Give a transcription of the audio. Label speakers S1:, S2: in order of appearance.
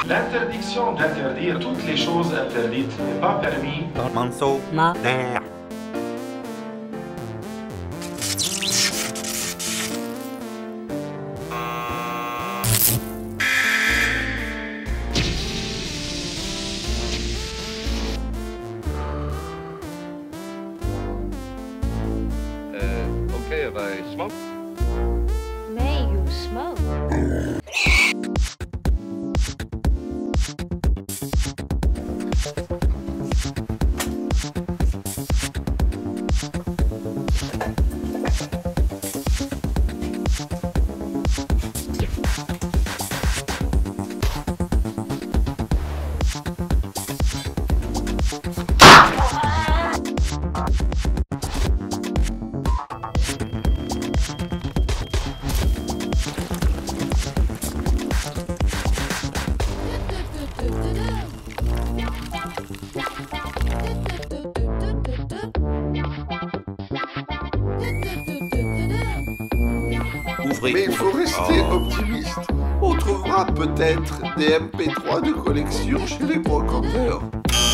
S1: L'interdiction d'interdire toutes les choses interdites n'est pas permis.
S2: Manso.
S3: Ma.
S2: Der.
S4: Okay if I smoke?
S5: May you smoke?
S2: Ouvrez.
S6: Mais il faut rester
S2: Oh.
S6: optimiste. On trouvera peut-être des MP3 de collection chez les brocanteurs.